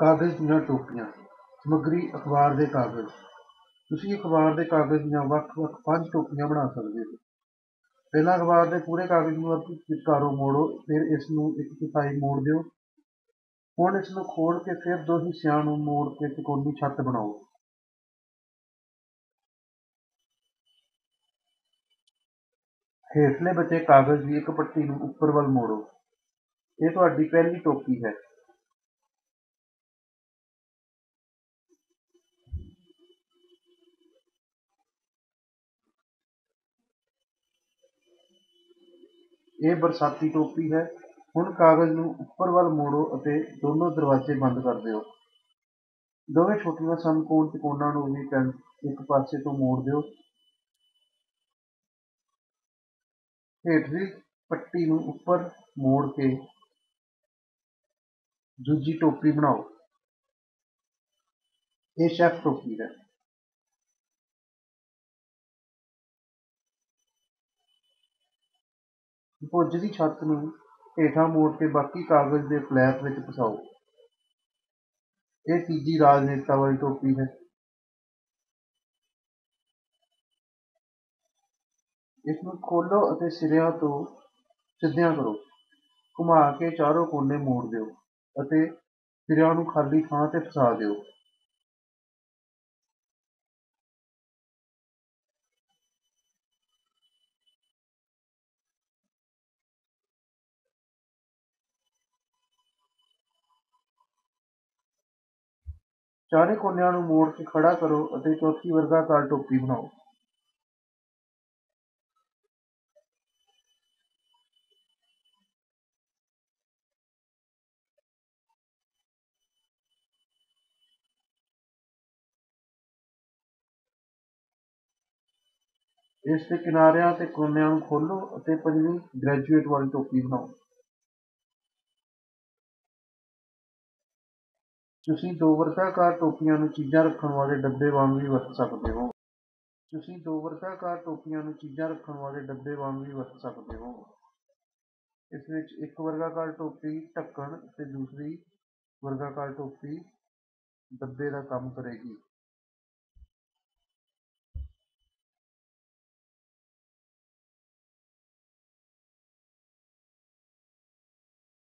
ਕਾਗਜ਼ ਦੀਆਂ ਟੋਪੀਆਂ। ਸਮੱਗਰੀ ਅਖ਼ਬਾਰ ਦੇ ਕਾਗਜ਼। ਤੁਸੀਂ ਅਖ਼ਬਾਰ ਦੇ ਕਾਗਜ਼ ਦੀਆਂ ਵੱਖ-ਵੱਖ 5 ਟੋਪੀਆਂ ਬਣਾ ਸਕਦੇ ਹੋ। ਪਹਿਲਾਂ ਅਖ਼ਬਾਰ ਦੇ ਪੂਰੇ ਕਾਗਜ਼ ਨੂੰ ਵਿਚਕਾਰੋਂ ਮੋੜੋ, ਫਿਰ ਇਸ ਨੂੰ ਇੱਕ ਚੌਥਾਈ ਮੋੜ ਦਿਓ। ਹੁਣ ਇਸ ਨੂੰ ਖੋਲ੍ਹ ਕੇ ਫਿਰ 2 ਹਿੱਸਿਆਂ ਨੂੰ ਮੋੜ ਕੇ ਤਿਕੋਣੀ ਛੱਤ ਬਣਾਓ। ਹੇਠਲੇ ਬਚੇ ਕਾਗਜ਼ ਦੀ ਇੱਕ ਪੱਟੀ ਨੂੰ ਉੱਪਰ ਵੱਲ ਮੋੜੋ। ਇਹ ਤੁਹਾਡੀ ਪਹਿਲੀ ਟੋਪੀ ਹੈ। ਇਹ ਬਰਸਾਤੀ ਟੋਪੀ ਹੈ। ਹੁਣ ਕਾਗਜ਼ ਨੂੰ ਉੱਪਰ ਵੱਲ ਮੋੜੋ ਅਤੇ ਦੋਨੋਂ ਦਰਵਾਜ਼ੇ ਬੰਦ ਕਰ ਦਿਓ। ਦੋਵੇਂ ਛੋਟੀਆਂ ਸਮਕੋਣ ਤਿਕੋਣਾਂ ਨੂੰ ਵੀ ਇੱਕ ਪਾਸੇ ਤੋਂ ਮੋੜ ਦਿਓ। ਹੇਠਲੀ ਪੱਟੀ ਨੂੰ ਉੱਪਰ ਮੋੜ ਕੇ ਦੂਜੀ ਟੋਪੀ ਬਣਾਓ। ਇਹ ਸ਼ੈੱਫ ਟੋਪੀ ਹੈ। ਭੁੱਜ ਦੀ ਛੱਤ ਨੂੰ ਹੇਠਾਂ ਮੋੜ ਕੇ ਬਾਕੀ ਕਾਗਜ਼ ਦੇ ਫਲੈਪ ਵਿੱਚ ਫਸਾਓ। ਇਹ ਤੀਜੀ ਰਾਜਨੇਤਾ ਵਾਲੀ ਟੋਪੀ ਹੈ। ਇਸ ਨੂੰ ਖੋਲ੍ਹੋ ਅਤੇ ਸਿਰਿਆਂ ਤੋਂ ਸਿੱਧਿਆਂ ਕਰੋ। ਘੁਮਾ ਕੇ ਚਾਰੋਂ ਕੋਨੇ ਮੋੜ ਦਿਓ ਅਤੇ ਸਿਰਿਆਂ ਨੂੰ ਖਾਲੀ ਥਾਂ 'ਤੇ ਫਸਾ ਦਿਓ। ਚਾਰੇ ਕੋਨਿਆਂ ਨੂੰ ਮੋੜ ਕੇ ਖੜ੍ਹਾ ਕਰੋ ਅਤੇ ਚੌਥੀ ਵਰਗਾਕਾਰ ਟੋਪੀ ਬਣਾਓ। ਇਸ ਦੇ ਕਿਨਾਰਿਆਂ ਅਤੇ ਕੋਨਿਆਂ ਨੂੰ ਖੋਲ੍ਹੋ ਅਤੇ ਪੰਜਵੀਂ ਗ੍ਰੈਜੂਏਟ ਵਾਲੀ ਟੋਪੀ ਬਣਾਓ। ਤੁਸੀਂ 2 ਵਰਗਾਕਾਰ ਟੋਪੀਆਂ ਨੂੰ ਚੀਜ਼ਾਂ ਰੱਖਣ ਵਾਲੇ ਡੱਬੇ ਵਾਂਗ ਵੀ ਵਰਤ ਸਕਦੇ ਹੋ। ਇਸ ਵਿੱਚ ਇੱਕ ਵਰਗਾਕਾਰ ਟੋਪੀ ਢੱਕਣ ਅਤੇ ਦੂਸਰੀ ਵਰਗਾਕਾਰ ਟੋਪੀ ਡੱਬੇ ਦਾ ਕੰਮ ਕਰੇਗੀ।